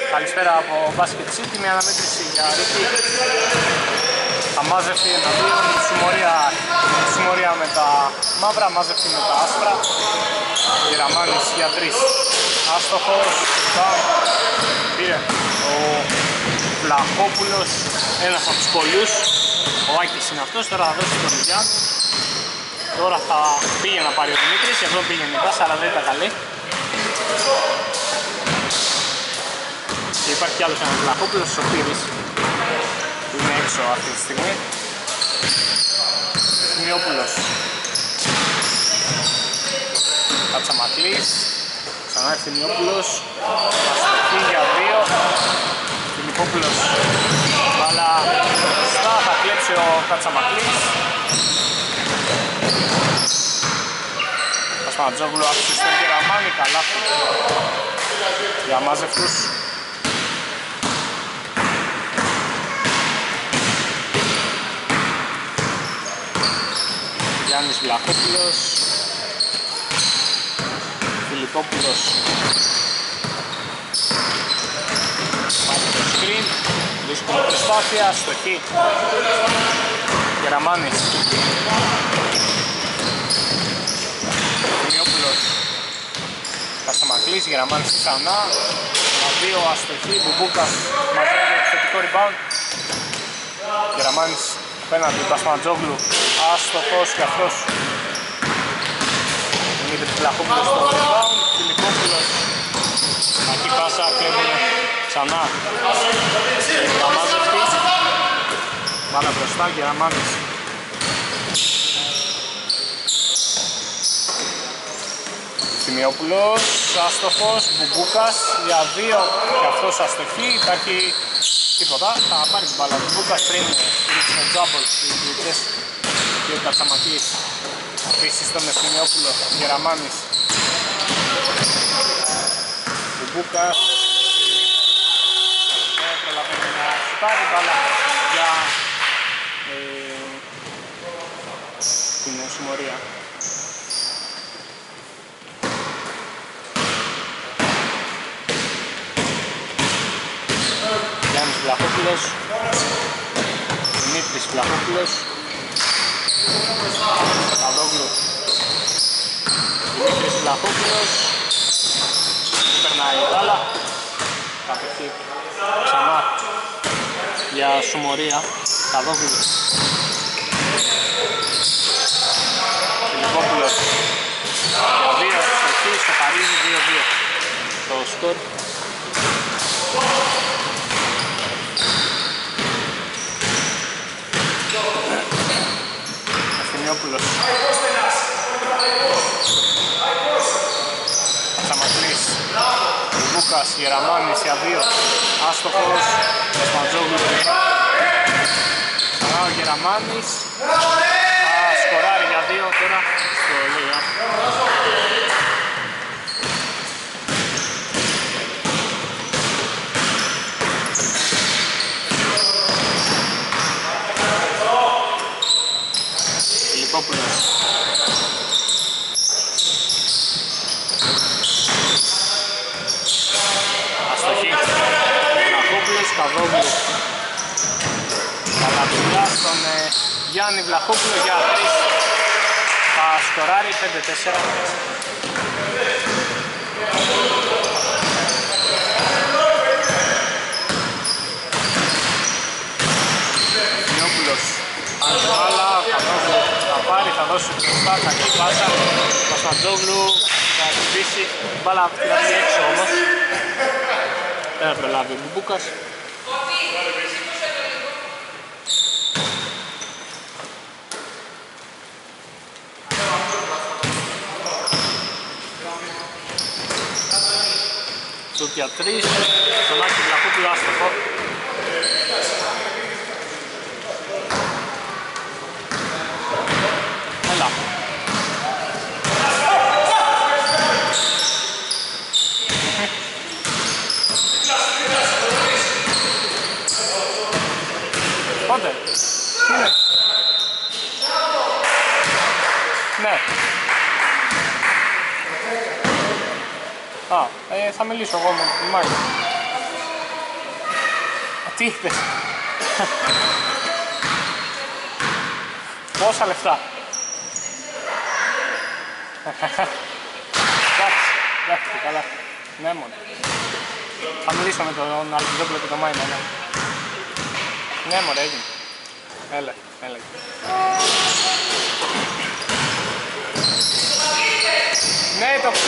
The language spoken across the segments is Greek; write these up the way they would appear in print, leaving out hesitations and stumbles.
Καλησπέρα από Basket City, μια αναμέτρηση για Ρίκη. Αμάζευτη εναντίον, Σουμορία με τα μαύρα, αμάζευτη με τα άσπρα. Γεραμάνης για 3. Άστοχος, πήρε ο Βλαχόπουλος, ένας από τους πολλούς. Ο Άκης είναι αυτός, τώρα θα δώσει τον Γιάννη. Τώρα θα πήγε να πάρει ο Δημήτρης, και αυτό πήγε νικάς, αλλά δεν ήταν καλή. Και υπάρχει κι άλλος ένας Βλαχόπουλος, ο Πύρης, που είναι έξω αυτή τη στιγμή. Σημειόπουλος. Κατσαματλής. Ξανά Ευθυμιόπουλος. Αστοχή για 2. Φιλιππόπουλος. Μπάλα μπροστά, θα κλέψει ο Κατσαματλής. Πασματζόγλου άφησε στον Γεραμάνη, καλάθι για μάζευτους. Γιάννης Βλαχόπουλος. Φιλιππόπουλος. Πάει το screen. Δύσκολη προσπάθεια, στοχή. Γεραμάνης. Φιλιππόπουλος. Κασταμακλής, Γεραμάνης ξανά. 2 αστοχή, Μπουμπούκας μαζεύει επιθετικό rebound. Γεραμάνης απέναντι, Πασματζόγλου, άστοχος και αυτός. Δημήτρης Βλαχόπουλος στο rebound, Φιλιππόπουλος. Εκεί πάσα, κλέβουν ξανά. Γεραμάζευτη. Μπάλα μπροστά, Γεραμάνης. Σημειόπουλος, άστοχος, Μπουμπούκας για 2 και αυτός αστοχή, υπάρχει τίποτα, θα πάρει την μπάλα. Μπουμπούκας πριν ρίξει το τζάμπολ στους διοικητές και ο Κατσαματής αφήσει στον Σημειόπουλο, Γεραμάνης. Μπουμπούκας δεν προλαβαίνει να σουτάρει μπάλα για την Σουμορία. Γιάννης Βλαχόπουλος, Δημήτρης Βλαχόπουλος, Καδόγλου, Δημήτρης Βλαχόπουλος, περνάει η μπάλα, κατευθύ ξανά για Σουμορία, Καδόγλου, Φιλιππόπουλος, για 2 εξοχή, στο Παρίζι 2-2 το σκορ. Ευθυμιόπουλος. Κατσαματλής. Μπούκας, Γεραμάνης για 2. Άστοχος. Πασματζόγλου. Ξανά ο Γεραμάνης. Θα σκοράρει για 2 τώρα στο Λίγα. Φιλιππόπουλος. Αστοχή. Βλαχόπουλος, Καδόγλου. Καλαπηλά στον Γιάννη Βλαχόπουλο για 3. Θα σκοράρει 5-4. Νιόπουλος. Αντιβάλα, Καδόγλου θα πάρει, θα δώσει μπροστά, κακή πάσα. Πασματζόγλου θα χτυπήσει, μπάλα αυτή έξω όμως. Δεν θα προλάβει ο Μπουμπούκας. Σουτ για 3, στον Άκη Βλαχόπουλο άστοχο. Έλα. Πότε? Τι είναι? Ναι. Θα μιλήσω εγώ με τη Μάγια. Τι είπες? Πόσα λεφτά? Εντάξει, καλά. Ναι μόνο. Θα μιλήσω με τον Αλκιδόπουλο και τον Μάινα, ναι. Ναι μωρέ, έγινε. Έλα. Ναι, το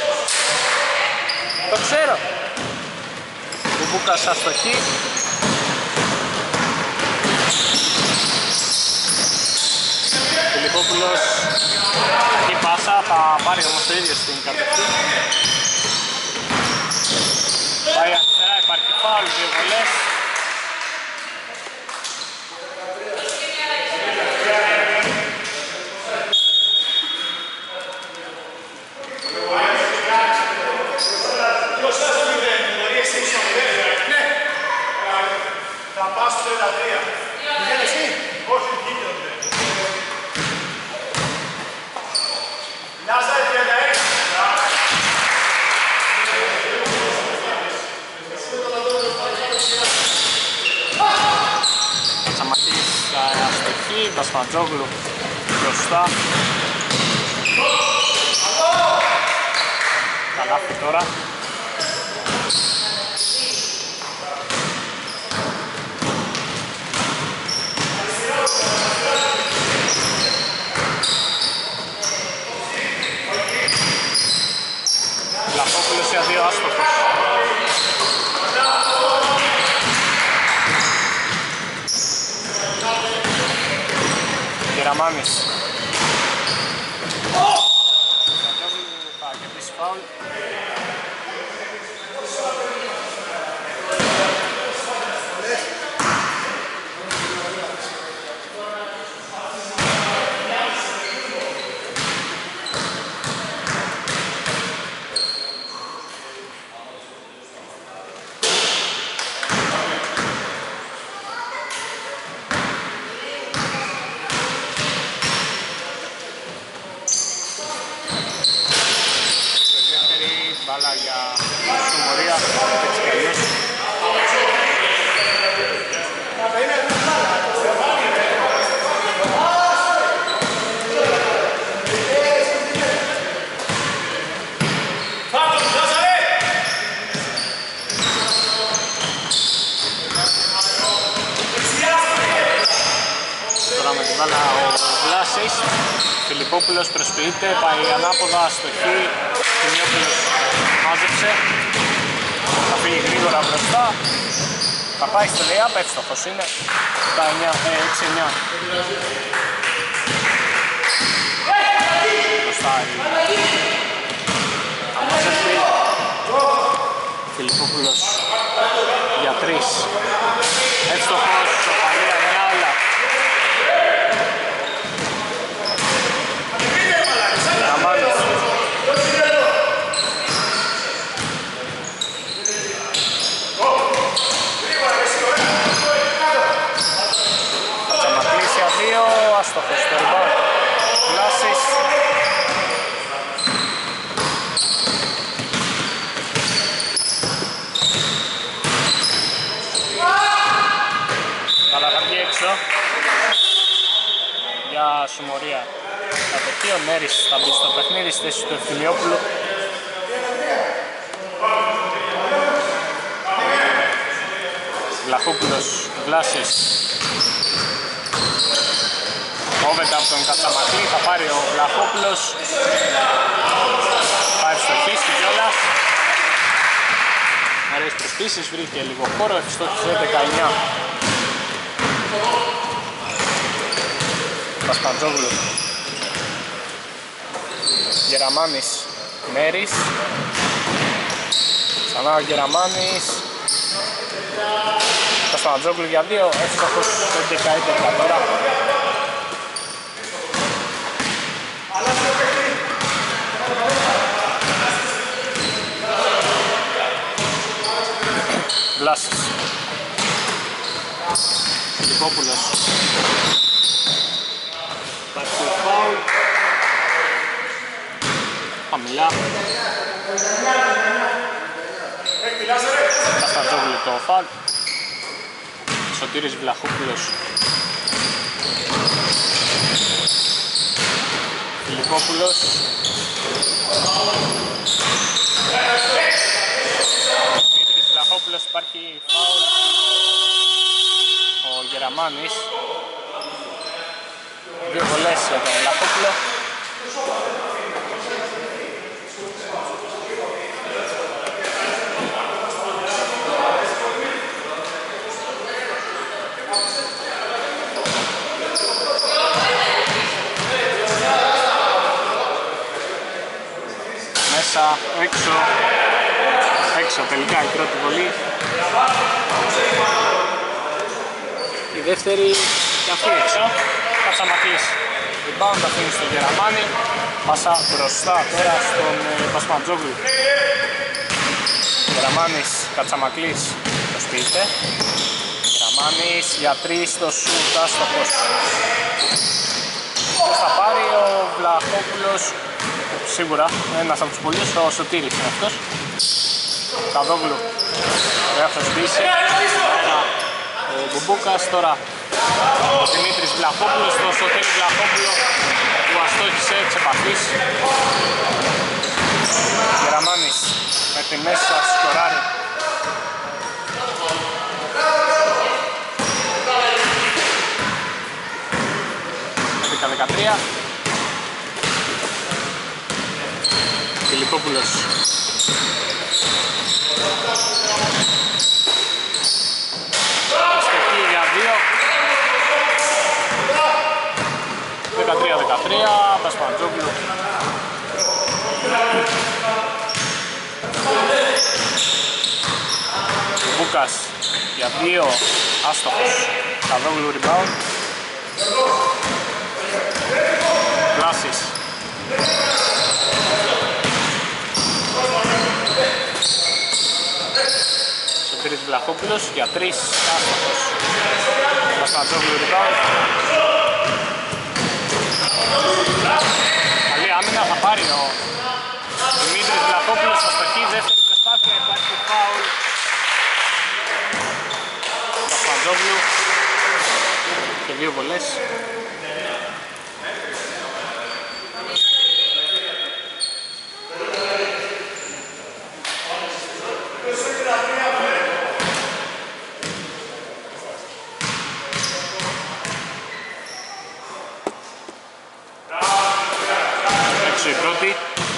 ξέρω. Ο Μπούκας αστοχή. Φιλιππόπουλος, η πάσα, θα πάρει όμως το ίδιο στην κατοχή. Πάει αριστερά, υπάρχει φάουλ, 2 βολές. Θα πάω στο 33. Πήγαινε εσύ. Όχι, κίνητο. Λάζα 36. Κατσαματής αστοχή, Βασπαντζόγλου μπροστά. Καλάθι τώρα. Λαχόπουλος για 2 άστοχος. Γεραμάνης. Θα κερδίσει φάουλ. Μπάλα για Σουμωρία, έτσι κι αλλιώς. Τώρα με την μπάλα ο Βλάσης. Φιλιππόπουλος προσποιείται, πάει ανάποδα, αστοχή. Τιμιόπουλος μάζεψε. Θα φύγει γρήγορα μπροστά. Θα πάει στο layup, εύστοχος είναι. 6-9. Μπροστά θα μάζεψε. Φιλιππόπουλος για 3. Εύστοχος, σοπαλία 9 όλα. Άστοχος στο rebound. Βλάσης. Αλλά θα βγει έξω για Σουμωρία. Κατοχή ο Μέρης θα μπει στο παιχνίδι στη θέση του Ευθυμιόπουλου. Βλαχόπουλος, Βλάσης. Κόβεται από τον Κατσαματλή, θα πάρει ο Βλαχόπουλος. Θα ευστοχίσει κιόλας. Ωραίες προσπίσεις, βρήκε λίγο χώρο, ευστόχισε 19. Πασπαντζόγλου. Γεραμάνης, Μέρης. Ξανά ο Γεραμάνης. Πασπαντζόγλου για 2, εύστοχος 11-11 τώρα. Βλάσης. Φιλιππόπουλος. Υπάρχει το φάουλ. Χαμηλά. Κασταρτζόγλου το φάουλ. Σωτήρης Βλαχόπουλος. Φιλιππόπουλος. Δημήτρης Βλαχόπουλος, υπάρχει φάουλ. Ο Γεραμάνης. Δύο βολές για τον Βλαχόπουλο. Μέσα, έξω τελικά η πρώτη βολή. Η δεύτερη και αυτή έξω. Κατσαμακλής. Rebound αφήνει στον Γεραμάνη. Πάσα μπροστά τώρα στον Πασπαντζόγλου. Γεραμάνης, Κατσαμακλής προσποιείται. Γεραμάνης για 3 στο σουτ, άστοχος. Θα πάρει ο Βλαχόπουλος, σίγουρα ένας από τους πολλούς, ο Σωτήρης είναι αυτός. Καδόγλου, ωραία προσποιήσει. Ο Μπουμπούκας τώρα. Ο Δημήτρης Βλαχόπουλος, το Σωτήρη Βλαχόπουλο που αστόχησε εξ επαφής. Γεραμάνης με τη μέσα σκοράρει. Έπικα 13. Φιλιππόπουλος. Αστοχή για 2. 13-13, Πασπαντζόγλου. Μπούκας για 2, άστοχος. Καδόγλου rebound. Κλάσης. Σωτήρης Βλαχόπουλος για 3, άστοχος. Πασπαντζόγλου rebound. Καλή άμυνα θα πάρει ο Δημήτρης Βλαχόπουλος, αστοχή, δεύτερη προσπάθεια, υπάρχει φάουλ. Παπαντζόγλου και 2 βολές. Έξω η πρώτη.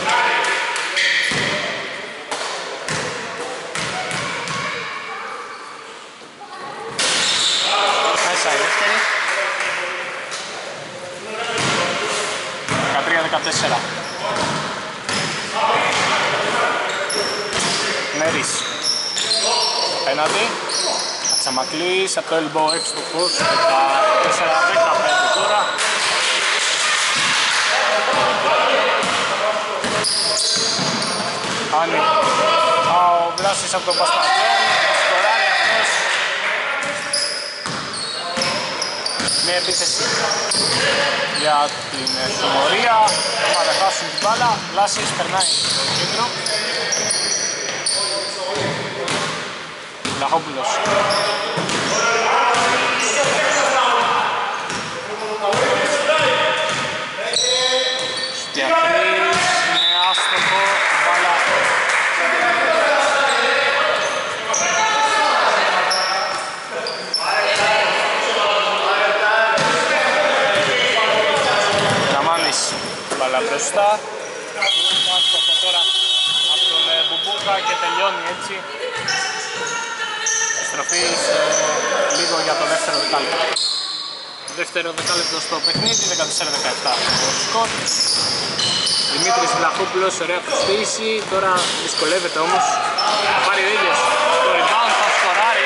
Μέσα η δεύτερη. 13-14. Μέρης. Απέναντι. Κατσαμακλής από το elbow έξτοχος. 14-15 τώρα. Χάνει ο Βλάσης από τον Πασπαντζόγλου, σκοράρει αυτός. Μια επίθεση για την συμμορία, θα δεχάσουν την μπάλα. Βλάσης περνάει στο κέντρο. Βλαχόπουλος. Στιακρής, είναι άστοχο, μπάλα. Γραμμάνης, μπάλα μπροστά. Άστοχο τώρα από τον Μπουμπούκα και τελειώνει έτσι. Στροφή λίγο για το δεύτερο δεκάλεπτο. Δεύτερο δεκάλεπτο στο παιχνίδι, 14-17 το σκορ. Δημήτρης Βλαχόπουλος, ωραία προσποίηση, τώρα δυσκολεύεται όμως. Θα πάρει ο ίδιος το rebound, θα σκοράρει.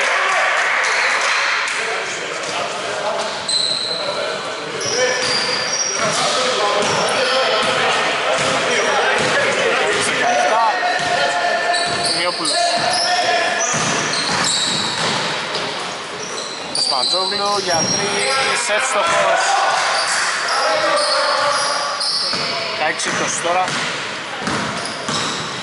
Μιόπουλος. Πασπαντζόγλου για 3, εύστοχος. 16-20 τώρα.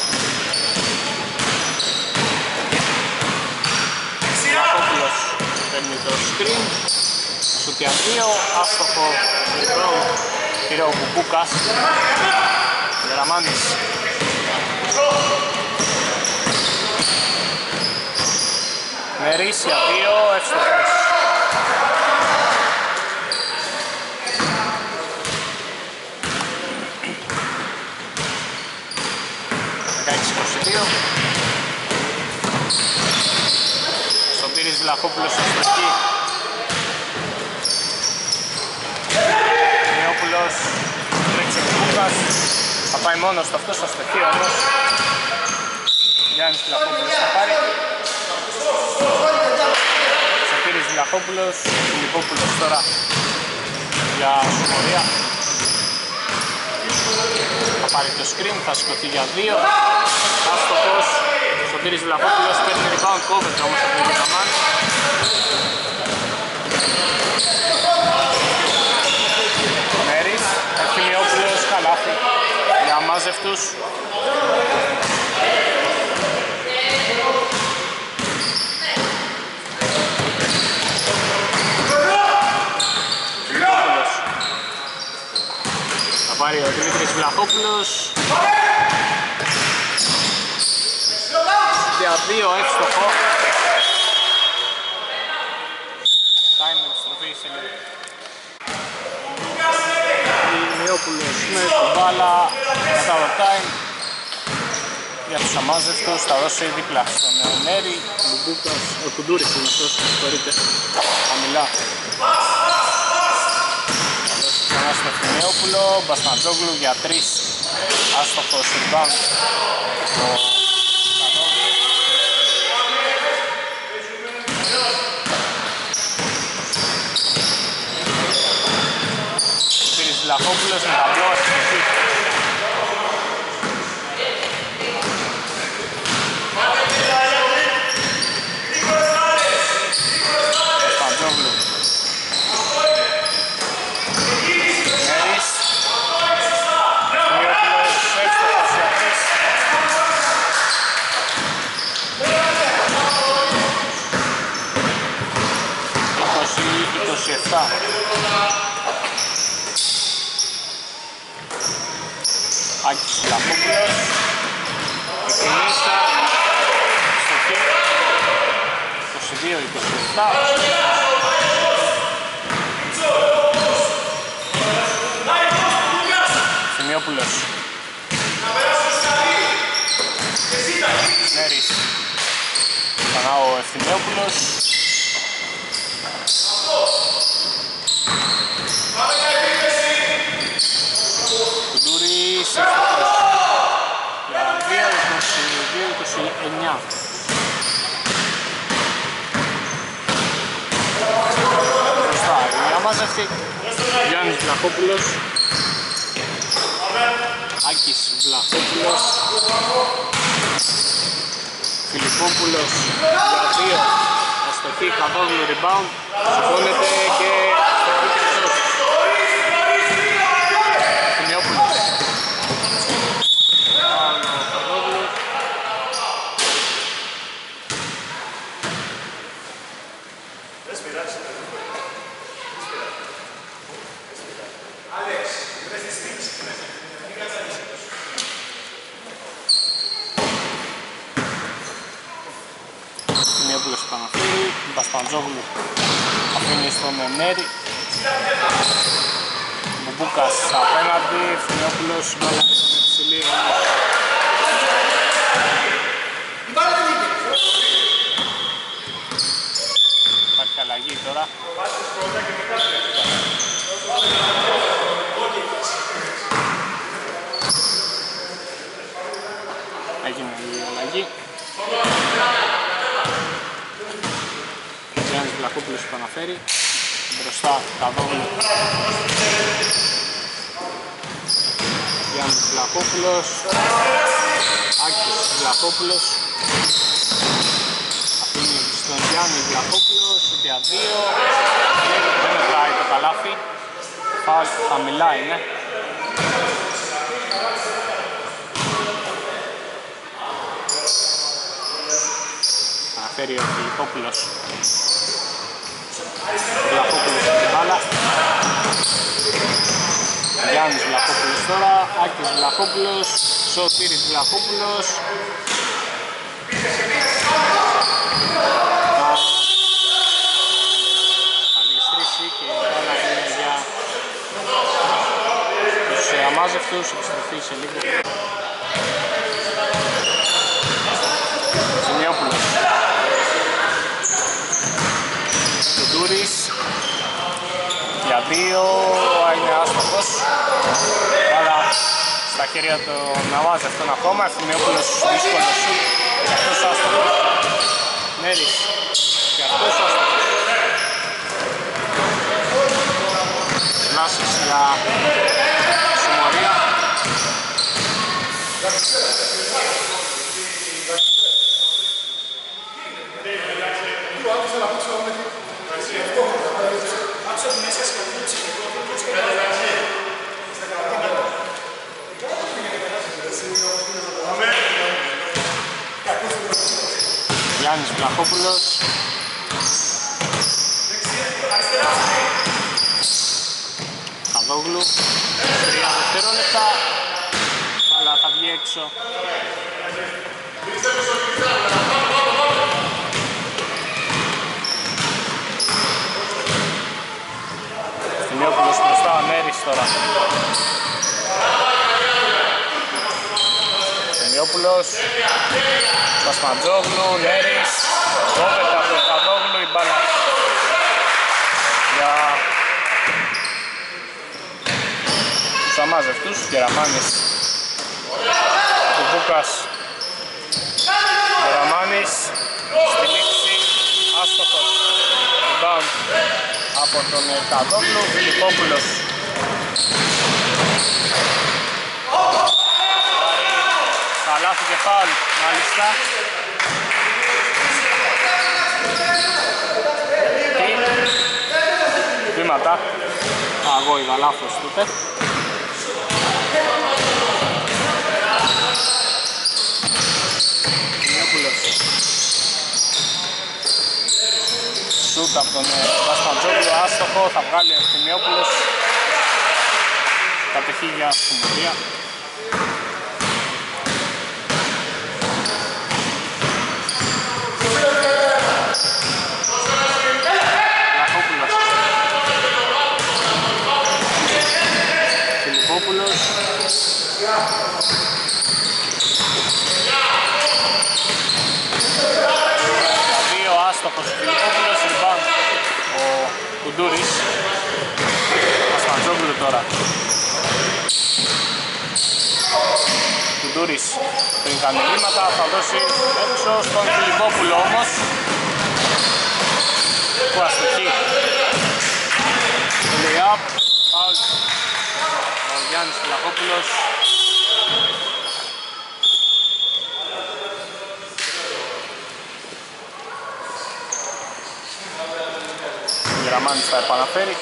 Βλαχόπουλος. παίρνει το screen. Σουτ για 2, άστοχο. Πήρε ο Μπουμπούκας. Γεραμάνης. Νερής για 2, εύστοχος. 16-22. Σωτήρης Βλαχόπουλος στο στοχή. Μιόπουλος τρέξει ο Μπουμπούκας. Θα πάει μόνος του αυτό στο στοχή όμως. Γιάννης Βλαχόπουλος θα πάρει. Σωτήρης Βλαχόπουλος, Φιλιππόπουλος τώρα για συμμορία. Θα πάρει το screen, θα σηκωθεί για 2. Άστοχος, Σωτήρης Βλαχόπουλος παίρνει rebound, κόβεται όμως από τον Γεραμάνη. Μέρης, Ευθυμιόπουλος, καλάθι για αμάζευτους. Θα πάρει ο Δημήτρης Βλαχόπουλος. Για 2 εύστοχο. Time επιστροφή σε λίγο. Μιόπουλος με την μπάλα μετά το time. Για τους αμάζευτους θα δώσει δίπλα στον Νέρη. Μπουμπούκας, ο Κουντούρης είναι αυτός, συγχωρείτε, χαμηλά. Ξανά στο Ευθυμιόπουλο, Μπασματζόγλου για 3, άστοχος rebound ο Κανόγλου. Σπύρης Βλαχόπουλος με ταμπλό αστοχή. Μπασματζόγλου. Άκης Βλαχόπουλος, Εκκινήσα, στοχή, 22-27. Σημειόπουλος, Νέρης, ξανά ο Ευθυμιόπουλος. Κουντούρης, εύστοχος για 2-22-29. Μπροστά η αμάζευτη. Γιάννης Βλαχόπουλος, Άκης Βλαχόπουλος, Φιλιππόπουλος για 2, αστοχή, Καδόγλου rebound, σηκώνεται και αστοχή και αυτός. Ευθυμιόπουλος, Καδόγλου. Ευθυμιόπουλος Παναφύρη, Μπασπαντζόγλου αφήνει στον Νέρη. Μπουμπούκας απέναντι, Ευθυμιόπουλος μπάλα στον υψηλή. Υπάρχει αλλαγή τώρα. Έγινε η αλλαγή. Γιάννης Βλαχόπουλος επαναφέρει. Μπροστά Καδόγλου. Γιάννης Βλαχόπουλος. Άκης Βλαχόπουλος. Αφήνει στον Γιάννη Βλαχόπουλο. Για 2. Δεν μετράει το καλάθι. Φάουλ χαμηλά είναι. Αναφέρει ο Φιλιππόπουλος. Βλαχόπουλος με την μπάλα. Γιάννης Βλαχόπουλος τώρα, Άκης Βλαχόπουλος, Σωτήρης Βλαχόπουλος. Θα γλιστρήσει και η μπάλα είναι για τους αμάζευτους, επιστροφή σε λίγο. Σημειόπουλος. Τουρτούρης. Για δύο, είναι άστοχος. Αλλά στα χέρια των αμάζευτων ακόμα. Ευθυμιόπουλος δύσκολος σου. Και αυτός άστοχος. Νέρης. Και αυτός άστοχος. Λάσης για συμμορία. Γιάννης Βλαχόπουλος. Χαδόγλου. 3 δευτερόλεπτα. Αλλά θα βγει έξω. Ευθυμιόπουλος μπροστά, ο Νέρης τώρα. Ευθυμιόπουλος. Σπασματζόγλου, Νέρης. Κόβεται από τον Χαδόγλου η μπάλα. Για τους αμάζευτους, Γεραμάνης. Κουμπούκας. Γεραμάνης. Στη λήξη, άστοχος. Rebound από τον Χαδόγλου, Φιλιππόπουλος. Καλάθι και φάουλ, μάλιστα. Βήματα. Εγώ είδα λάθος τότε. Μιόπουλος. Σούτ από τον Πασπαντζόγλου, άστοχο, θα βγάλει ο Ευθυμιόπουλος. Κατεχεί για συμμορία. Φιλιππόπουλος. Δύο άστοχος ο Φιλιππόπουλος, rebound ο Κουντούρης. Πασπαντζόγλου τώρα. Κουντούρης πριν κάνει βήματα, θα δώσει έξω στον Φιλιππόπουλο όμως που αστοχεί. Lay-up, foul. Ο Γιάννης Βλαχόπουλος. Ο Γεραμάνης θα επαναφέρει.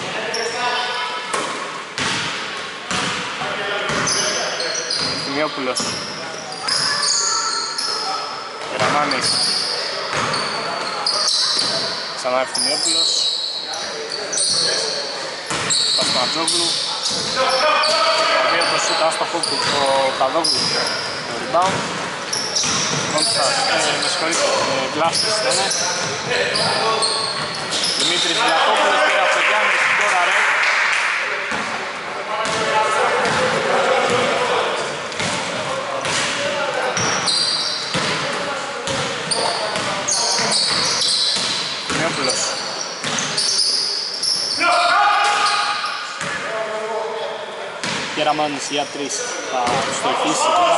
Ευθυμιόπουλος. Γεραμάνης. Ξανά Ευθυμιόπουλος. Πασπαντζόγλου. Το σούτ άστοχο του Χαδόγλου. Το rebound. Με συγχωρείτε, Βλάστης ήταν. Δημήτρης Βλαχόπουλος πήρε από τον Γιάννης, τώρα ρε. Μιόπουλος. Γεραμάνης για 3 θα στοχίσει τώρα.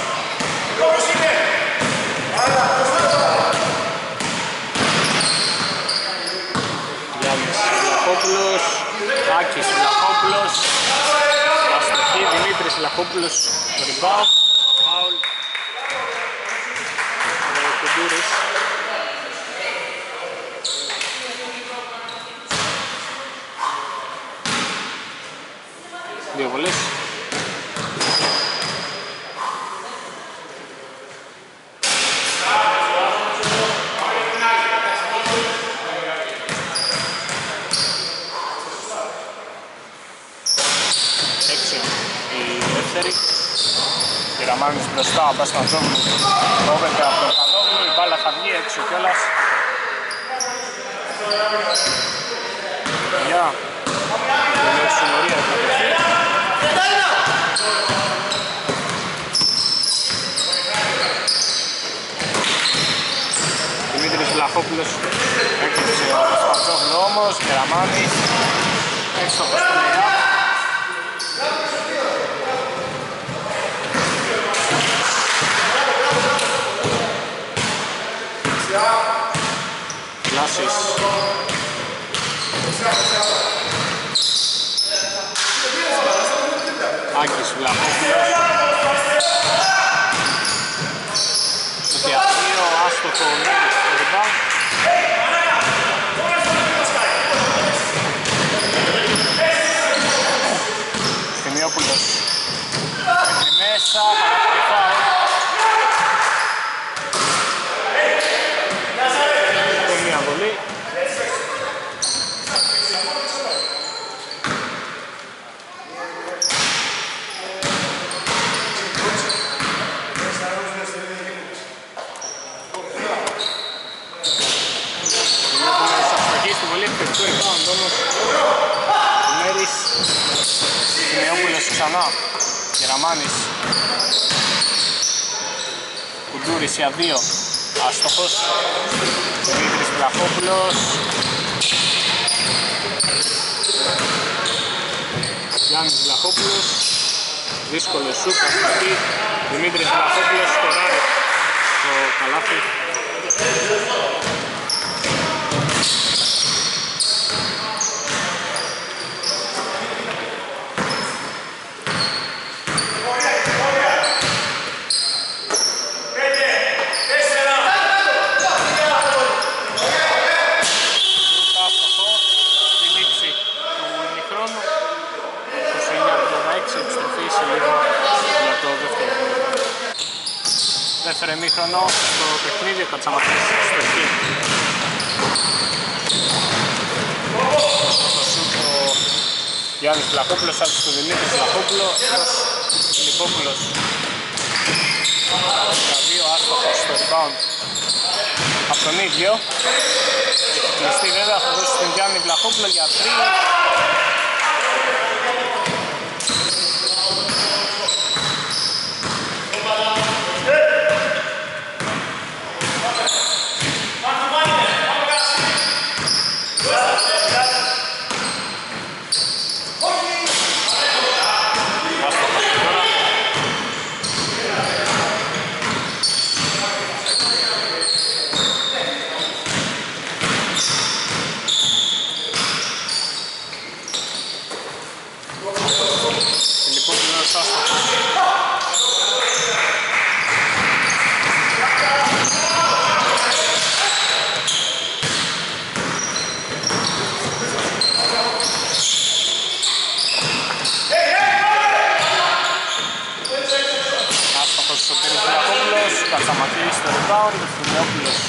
Γιάννης Βλαχόπουλος, Άκης Βλαχόπουλος, αστοχή Δημήτρης Βλαχόπουλος, rebound, foul, ο Κουντούρης. Δύο βολές. Μπασταντζόγλου κόβεται από τον Κανόγλου, η μπάλα θα βγει έξω κιόλας. Για την συμμορία του κατευθύνει. Δημήτρης Βλαχόπουλος έκλειψε ο Μπασταντζόγλου όμως, Κεραμάνης έξω από το Μειά. Κλάσης Άκης Βλαχόπουλος στο διαδύο, άστοχο ο Μίδης στο rebound. Στιμιόπουλος μέχρι μέσα, καλάθι και φάουλ. Μία βολή. Στη βολή εκτεκτού rebound όμως ο Μέρης. Σημειόπουλος ξανά, Γεραμάνης, Κουντούρης για 2, άστοχος. Δημήτρης Βλαχόπουλος, Γιάννης Βλαχόπουλος, δύσκολο σουτ, αστοχή. Δημήτρης Βλαχόπουλος σκοράρει το καλάθι. Δεύτερο ημίχρονο στο παιχνίδι, ο Κατσαματής στο εκεί. Στο σουτ ο Γιάννης Βλαχόπουλος, άρχισε του Δημήτρης Βλαχόπουλο, Φιλιππόπουλος. Για 2 άστοχος στο rebound από τον ίδιο. Έχει κλειστεί βέβαια, θα δώσει τον Γιάννη Βλαχόπουλο για 3. Κατσαματής στο rebound, ο Φιλιππόπουλος.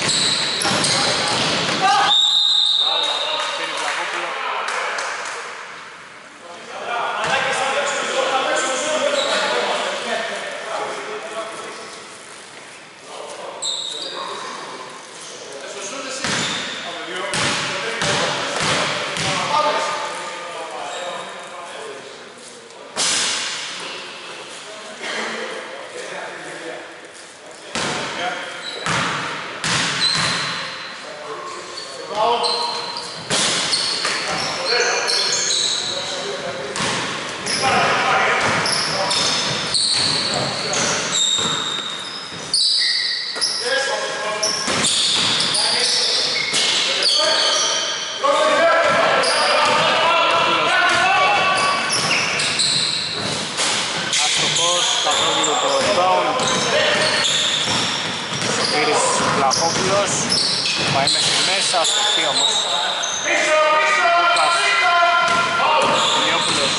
Βλαχόπουλος, πάει μέχρι μέσα, αστοχή όμως. Λούκας, Φιλιόπουλος,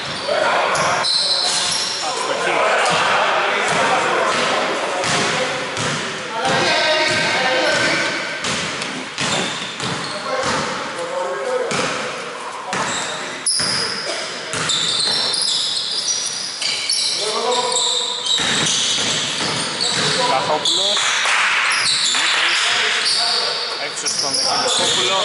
αστοχή. πίσω στον Φιλιππόπουλο.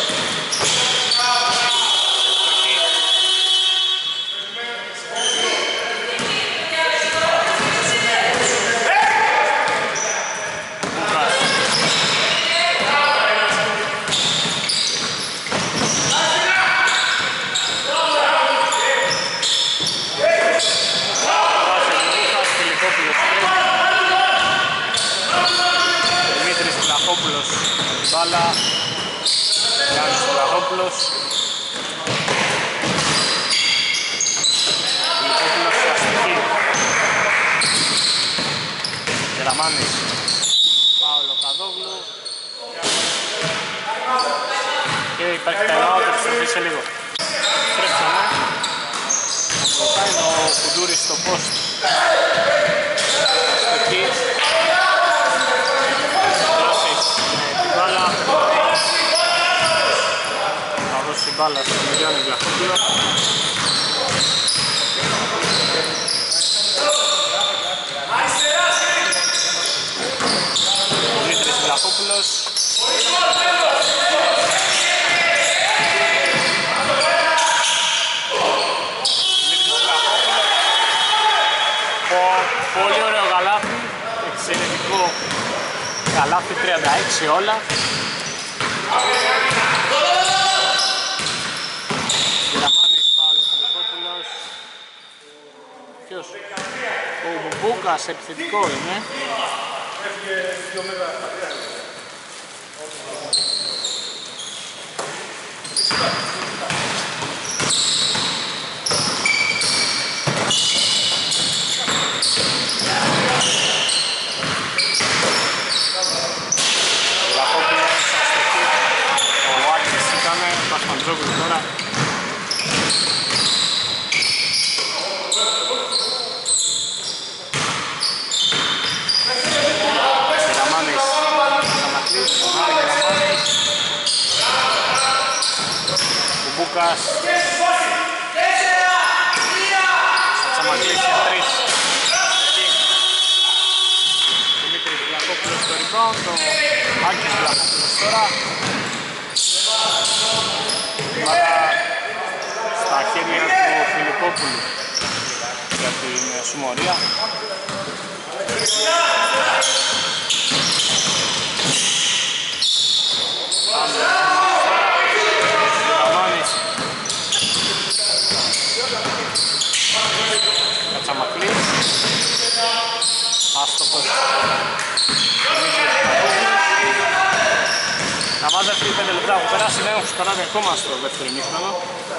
Μπάλα, Γιάννης Βλαχόπουλος. Φιλιππόπουλος σε αστική. Γεραμάνης. Παύλο Καδόγλου. Και υπάρχει τα ενάωτα, επιστροφή σε λίγο. Στρέψαμε. Αποκτάει ο Κουντούρης στο post. Αστική. Θα δώσει μπάλα στον Γιάννη Βλαχόπουλο. Δημήτρης Βλαχόπουλος. Πολύ ωραίο καλάθι, εξαιρετικό καλάθι, 36 όλα. Γεραμάνης, Παύλος Φιλιππόπουλος. Ποιος? Ο Μπουμπούκας, επιθετικό είναι. Πασπαντζόγλου τώρα. Γεραμάνης, Σαμακλής, Γεραμάνης. Μπουμπούκας. Σαμακλής για 3. Δημήτρης Βλαχόπουλος στο rebound, ο Άκης Βλαχόπουλος τώρα. Στα χέρια του Φιλιππόπουλου για την συμμορία. Γεραμάνης. Κατσαμακλής. Άστοχος. Να μάζευτεί 5 λεπτά που περάσει, δεν έχουν σκοράρει ακόμα στο δεύτερο ημίχρονο.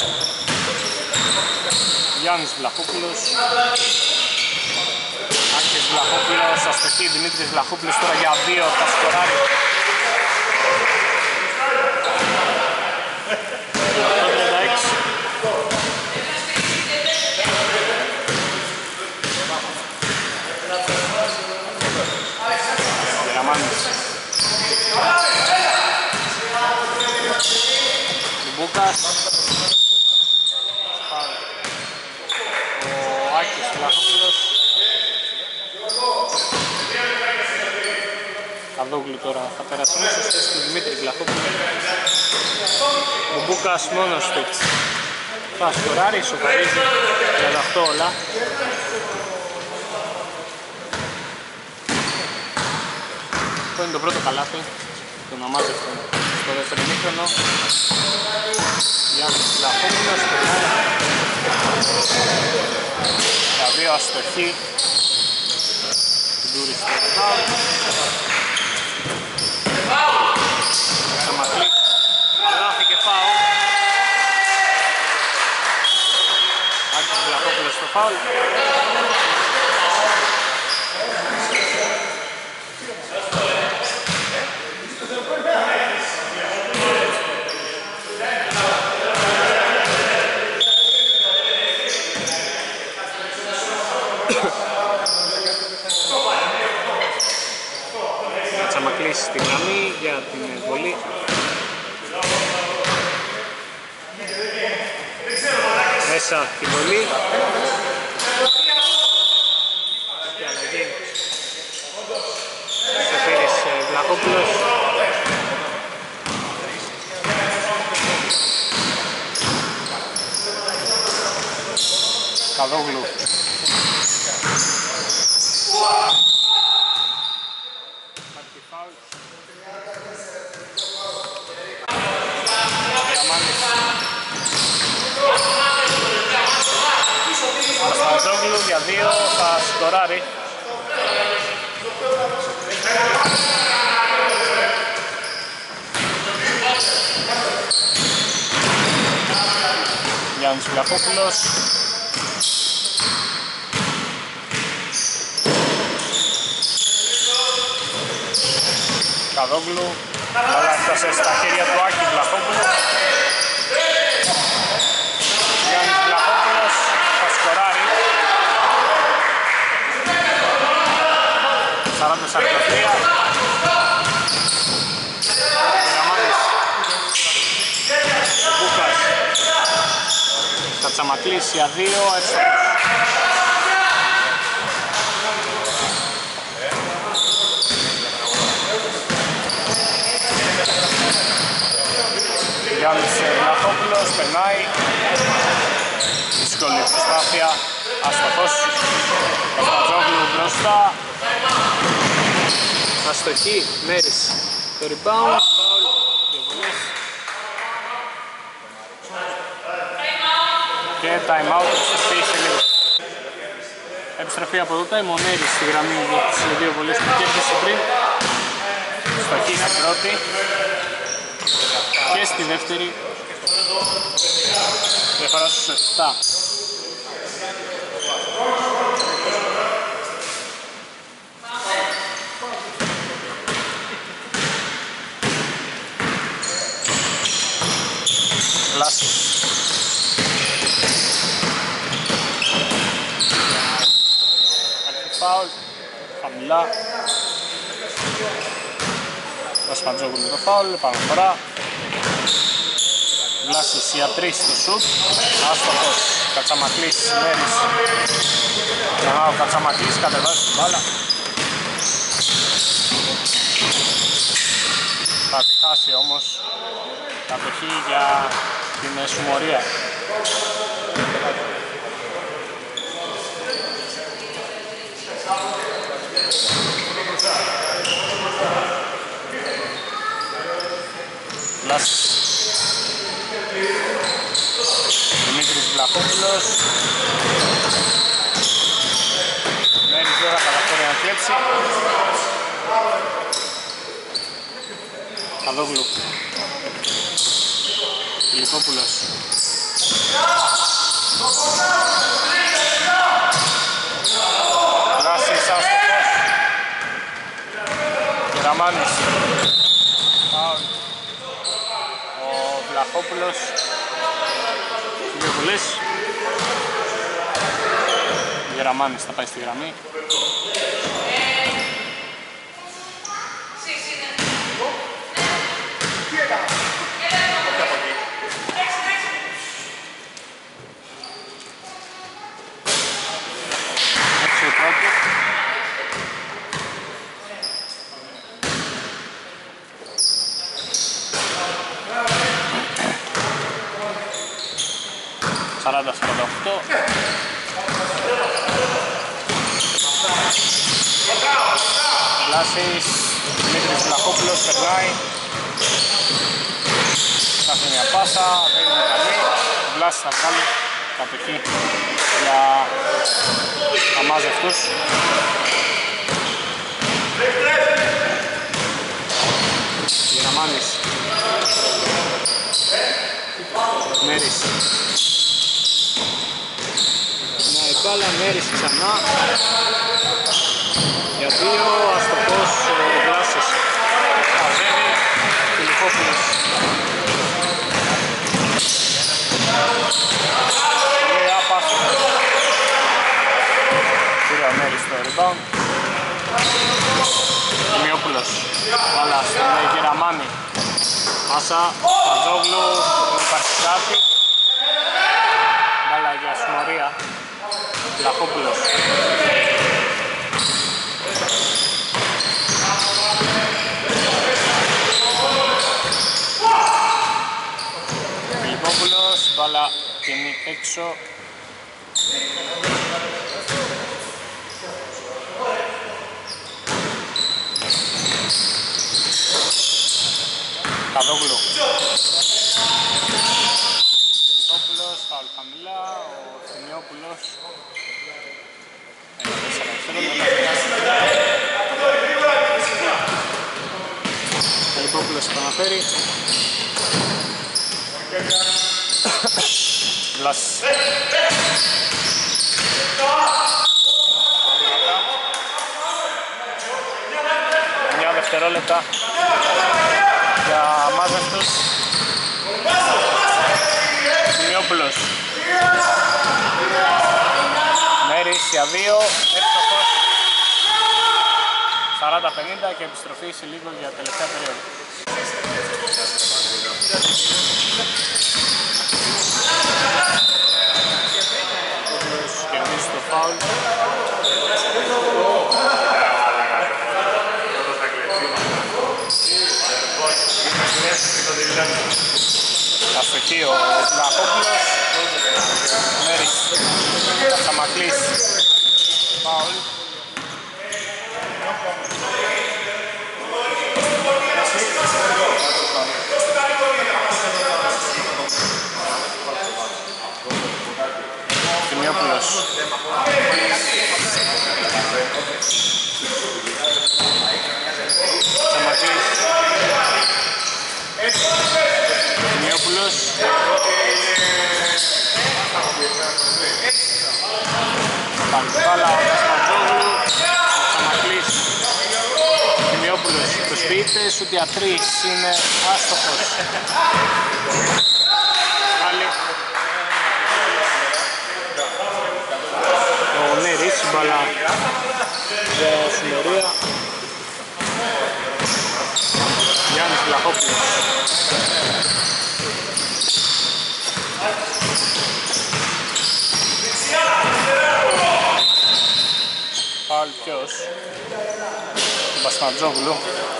Γιάννης Βλαχόπουλος. Άκης Βλαχόπουλος, αστοχή, Δημήτρης Βλαχόπουλος τώρα για 2, θα σκοράρει. Γεραμάνης. Μπούκας. Ο Άκης Βλαχόπουλος. Καδόγλου τώρα θα περάσουν ίσως θέση του Δημήτρη Βλαχόπουλου. Ο Μπούκας μόνος του θα σκοράρει, ισοφαρίζει 38 όλα. Αυτό είναι το πρώτο καλάθι, το να μάζευτο στο δεύτερο ημίχρονο. Γιάννης Βλαχόπουλος, τα 2 αστοχή. Κουντούρης στο φάουλ. Σαμακλής, γράφηκε φάουλ. Άκης Βλαχόπουλος στο φάουλ. Κατσαμακλής στη γραμμή για την βολή. Μέσα τη βολή. Και αλλαγή. Σεφίρης Βλαχόπουλος. Καδόγλου. Αστραζόγλου για 2 θα σκοράρει. Γιάννης Βλαχόπουλος. Καδόγλου. Αλλά έφτασε στα χέρια του Άκη Βλαχόπουλου. Γιάννης Βλαχόπουλος θα σκοράρει. 40-43. Γραμμάνης. Μπούκας. Κατσαμακλής για 2, εύστοχος. Γιάννης Βλαχόπουλος περνάει. Δύσκολη προσπάθεια, άστοχος. Καστατζόγλου μπροστά. Αστοχή, Μέρης. Το rebound, foul, δύο βολές. Και time out, επιστροφή σε λίγο. Επιστροφή από το time, ο Μέρης στη γραμμή για τις δύο βολές που κέρδισε πριν. Στοχή στην πρώτη και στη δεύτερη. Διαφορά στους 7. Λάσης. Φάουλ, χαμηλά. Πασπαντζόγλου το φάουλ, επαναφορά. Βλάσης για 3 στο σουτ. Άστοχος, Κατσαμακλής, Μέρης. Ο Κατσαμακλής κατεβάζει την μπάλα. Θα τη χάσει όμως. Κατοχή για την Σουμορία. Βλάσης. Δημήτρης Βλαχόπουλος. Μέρης δεν θα καταφέρει να κλέψει. Καδόγλου. Φιλιππόπουλος. Βλάσης άστοχος. Γεραμάνης. Φάουλ. Ο Βλαχόπουλος. Δύο βολές. Γεραμάνης θα πάει στη γραμμή. Έξω ο πρώτος. Σαράντα 48. Βλάσης, Δημήτρης Βλαχόπουλος περνάει. Κάθε μια πάσα, δεν είναι καλή. Βλάσης θα βγάλει κατοχή για αμάζευτους. Γεραμάνης. Μέρης. Ναι, μπάλα, Μέρης ξανά. Για 2, αστοχός ο Βλάσης. Μαζεύει, Φιλιππόπουλος. Ωραία πάση. Πήρε ο Μέρης στο rebound. Μιόπουλος. Μπάλα στον Γεραμάνη. Πάσα, Παντζόγλου, υπάρχει κάτι. Μπάλα για Σουμορία. Βλαχόπουλος. Φιλιππόπουλος, μπάλα κινεί έξω. Καδόγλου. Φιλιππόπουλος, φάουλ χαμηλά, ο Θημιόπουλος. 4 Φιλιππόπουλος επαναφέρει. Βλάσης. 9 δευτερόλεπτα για μάζευτους. Θημιόπουλος. Μέρης για 2, εύστοχος. 40-50 και επιστροφή σε λίγο για τελευταία περίοδο. Κερδίζει το φάουλ. Αστοχή ο Βλαχόπουλος. Μέρης. Κατσαμακλής. Φάουλ. Θημιόπουλος. Κατσαμακλής. Θημιόπουλος. Παντάλα ο Κασματζόγλου. Κατσαμακλής. Θημιόπουλος. Προσποιείται, σουτ για 3 είναι άστοχος. Πάλι. Ο Νέρης, μπαλά για συμμορία. Γιάννης Βλαχόπουλος. Φάουλ ποιος? Μπασματζόγλου.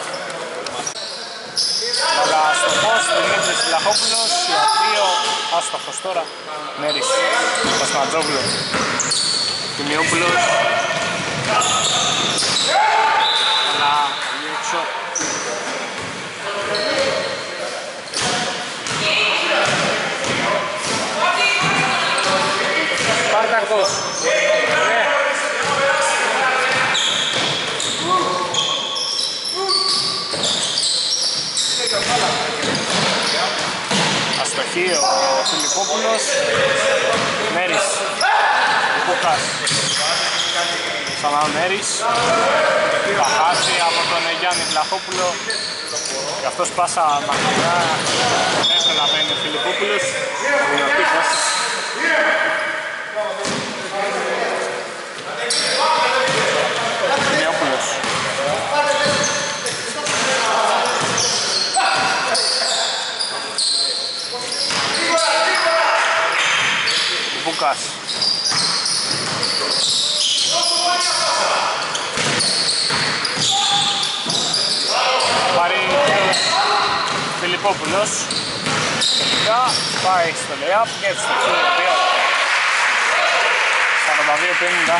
Αλλά αστοχός, Δημήτρης Βλαχόπουλος για 2, άστοχος τώρα. Μέρης, Μπασματζόγλου. Θημιόπουλος. Αλλά πολύ έξω. Σπάρτακος. Αστοχή ο Φιλιππόπουλος. Μέρης. Κούκας. Ξανά ο Μέρης. Θα χάσει από τον Γιάννη Βλαχόπουλο. Γι' αυτός πάσα μακριά. Έπρεπε να μπαίνει ο Φιλιππόπουλος. Είναι ο Κούκας. Θημιόπουλος. Βούκας. Πάρει ο Φιλιππόπουλος. Πάει στο layup και έτσι στο 42-50.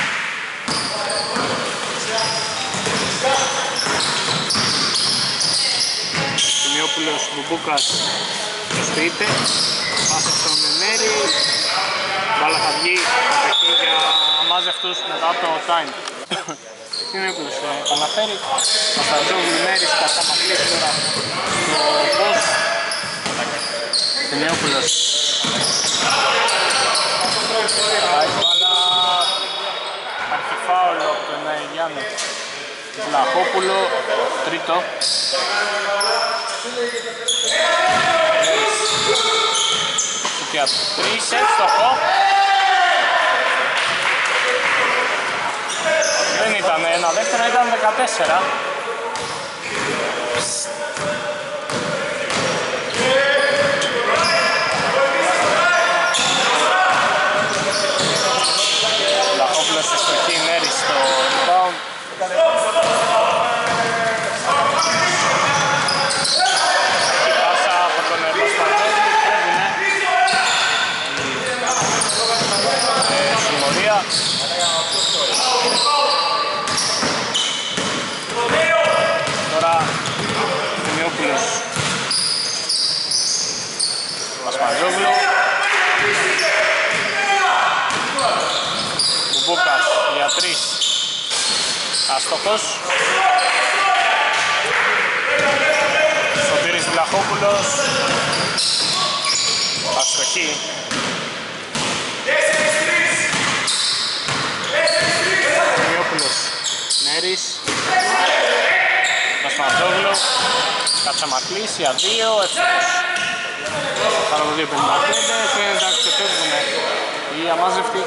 Θημιόπουλος, Μπουμπούκας προσποιείται. Πάσε στον Νέρη. Μπάλα θα βγει για αμάζευτους μετά το time. Θημιόπουλος επαναφέρει. Καστατζόγλου, Μέρης, Κατσαμακλής τώρα στο post. Θημιόπουλος. Πάει μπάλα. Υπάρχει φάουλ από τον Γιάννη Βλαχόπουλο, τρίτο. Για 3, εύστοχο. Δεν ήταν ένα δεύτερο, ήταν 14. Βλαχόπουλος στη στοχή, Μέρης στο rebound. Η πάσα από τον Μπασματζόγλου, συμμορία. Ασμαντζόγλου. Μπουμπούκας για 3. Άστοχος. Σωτήρης Βλαχόπουλος. Αστοχή. Μιόπουλος. Νέρης. Ασμαντζόγλου. Κατσαμακλής για 2. Εύστοχος. Πάρα το 2.55 και εντάξει ξεφεύγουνε οι αμάζευτοι.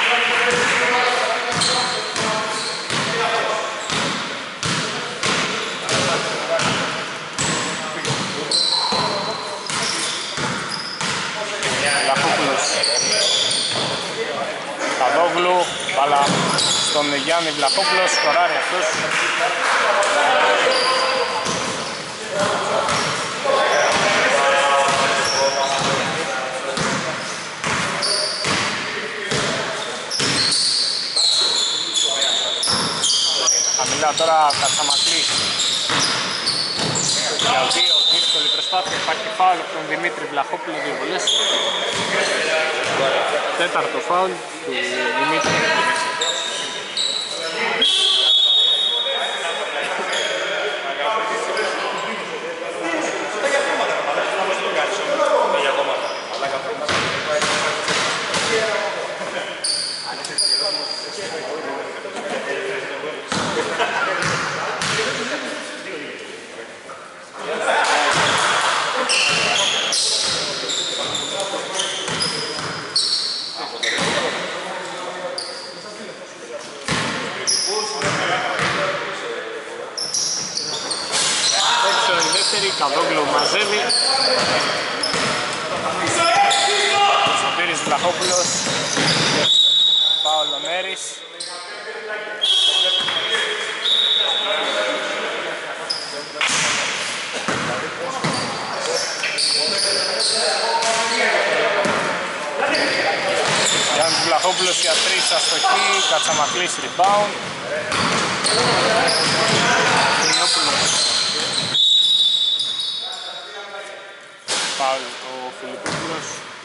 Βλαχόπουλος. Καδόγλου, μπάλα στον Γιάννη Βλαχόπουλο, σκοράρει αυτός. Χαμηλά τώρα Κατσαμακλής για 2, δύσκολη προσπάθεια, υπάρχει φάουλ από τον Δημήτρη Βλαχόπουλο, 2 βολές. Τέταρτο φάουλ του Δημήτρη. Καδόγλου μαζεύει. Σωτήρης Βλαχόπουλος. Πάολο Νέρης. Γιάννης Βλαχόπουλος για 3 αστοχή. Κατσαμακλής rebound. Φιλιόπουλος. Πάλι ο Φιλιππόπουλος.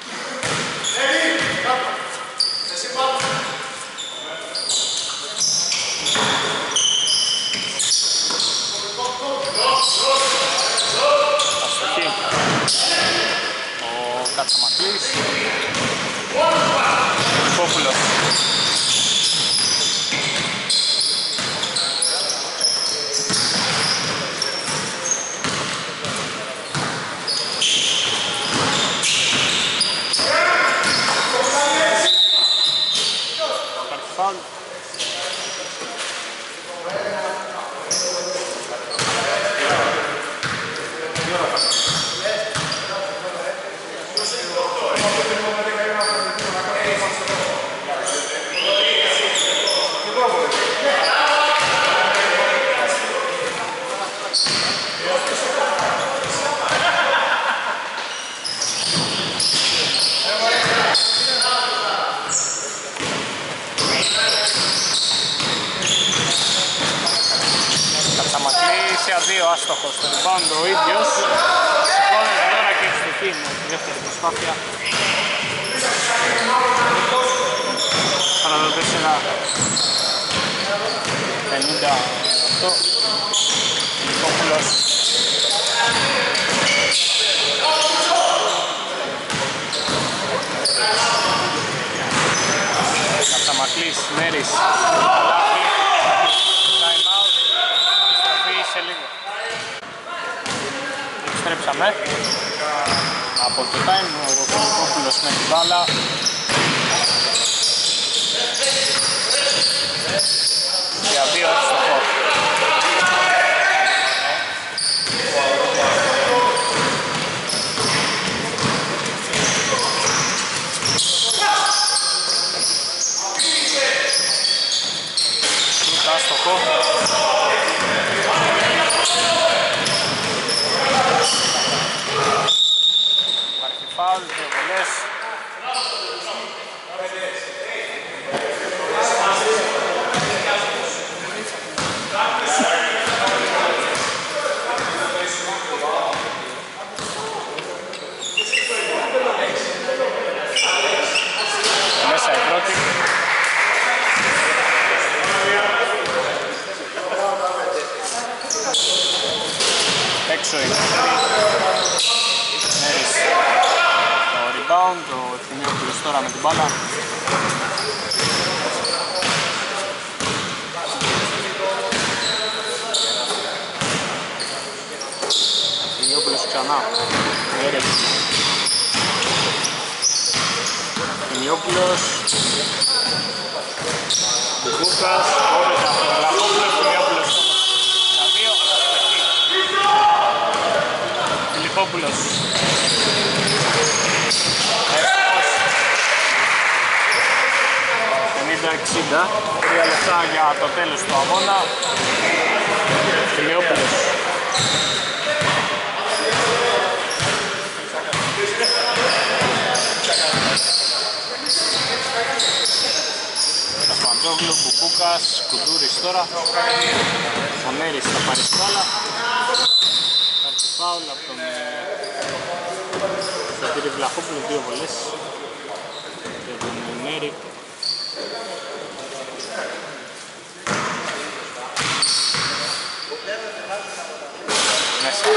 Αστοχή. Ο Κατσαμακλής. Φιλιππόπουλος. Άστοχος στο rebound ο ίδιος. Σηκώνεται τώρα και ευστοχή με τη δεύτερη προσπάθεια. Παραδοτέσσερα 58. Φιλιππόπουλος. Κατσαμακλής, Νέρης, Καλάθι. Time out. Επιστροφή σε λίγο. Επιστρέψαμε από το time, ο Φιλιππόπουλος με την μπάλα. Για 2 εύστοχο. Σούτ άστοχο. Υπάρχει φάουλ, 2 βολές. rebound, ο Ευθυμιόπουλος τώρα με την μπάλα. Ευθυμιόπουλος ξανά, Μέρεκ. Ευθυμιόπουλος, Μπουμπούκας, κόβεται από τον Βλαχόπουλο, Ευθυμιόπουλος για 2, Φιλιππόπουλος. 50-60, 3 λεπτά για το τέλος του αγώνα. Φιλιππόπουλος. Κασπαντζόγλου, Μπουμπούκας, Κουντούρης τώρα. Ο Νέρης θα πάρει την μπάλα. Θα έρθει φάουλ από τον Σωτήρη Βλαχόπουλο, 2 βολές για τον Νέρη. Μέσα.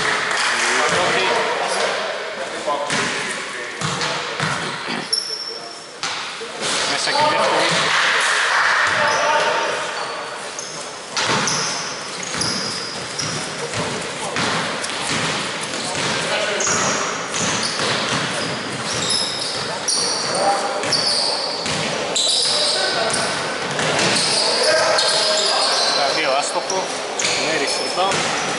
Μέσα και δεύτερη. Άστοχο, Νέρης rebound.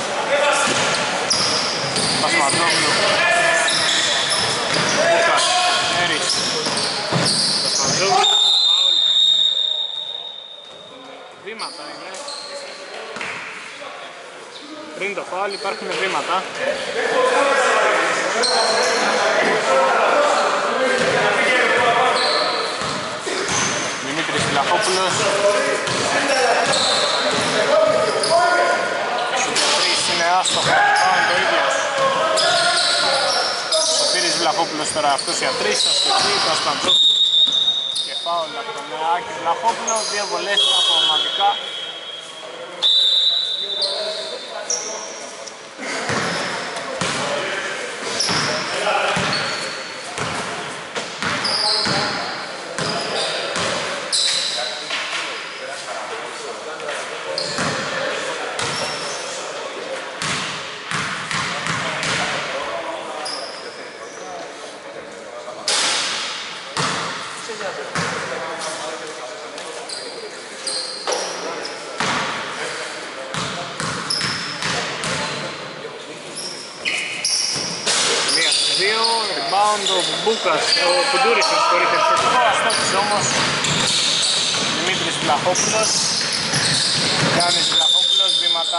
Πασματζόγλου, Μπούκας, Νέρης, Πασματζόγλου, φάουλ. Βήματα είναι. Πριν το φάουλ υπάρχουν βήματα. Δημήτρης Βλαχόπουλος. Είναι άστοχο, πάνω το ίδιος. Ο Πύρης Βλαχόπουλος τώρα αυτός για 3, θα σκεφτεί, το Ασταντζόπουλο και φάουλ από τον Άκη Βλαχόπουλο, 2 βολές από ομαδικά. Rebound ο Μπούκας, ο Κουντούρης με συγχωρείτε επιθετικό, αστόχησε όμως Δημήτρης Βλαχόπουλος. Γιάννης Βλαχόπουλος, βήματα.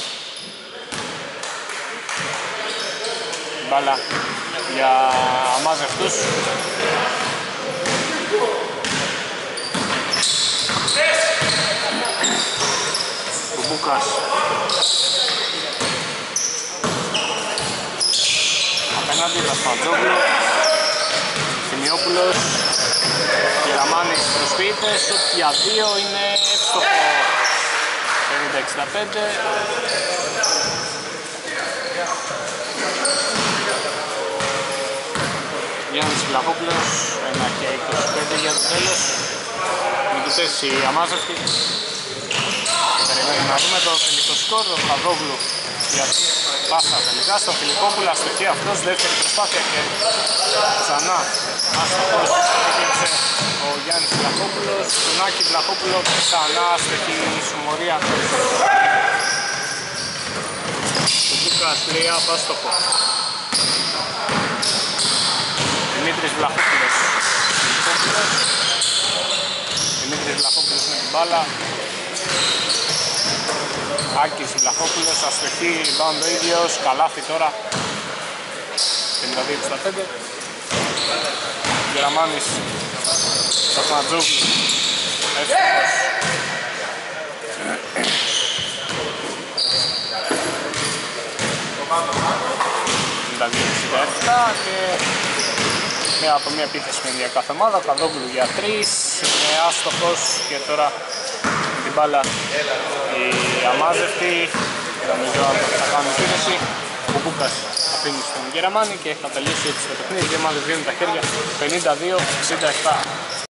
Μπάλα για αμάζευτους. Ο Μπούκας. Απέναντι Πασπαντζόγλου, Θημιόπουλος, Γεραμάνης προσποιείται, σουτ για 2 είναι εύστοχο, 50-65. Γιάννης Βλαχόπουλος, 1 και 25 για το τέλος. Νικητές οι αμάζευτοι. Περιμένουμε να δούμε το τελικό σκορ, το Παδόγλου για πάσα τελικά στον Φιλιππόπουλο, αστοχή αυτός, δεύτερη προσπάθεια και ξανά άστοχος έκλειψε ο Γιάννης Βλαχόπουλος, τον Άκη Βλαχόπουλο ξανά αστοχή η συμμορία του Μπούκας 3, άστοχο. Δημήτρης Βλαχόπουλος, Δημήτρης Βλαχόπουλος με την μπάλα. Άκης Βλαχόπουλος, αστοχή, rebound ο ίδιος, καλάθι τώρα, 52-65. Γεραμάνης, Σαφνατζόγλου, εύστοχος. 52-67 και από μια επίθεση με κάθε ομάδα. Καδόγλου για 3, είναι άστοχος και τώρα την μπάλα οι αμάζευτοι, νομίζω θα κάνουν επίθεση. Μπούκας αφήνει στον Γεραμάνη και θα τελειώσει έτσι το παιχνίδι. Οι ομάδες δίνουν τα χέρια 52-67.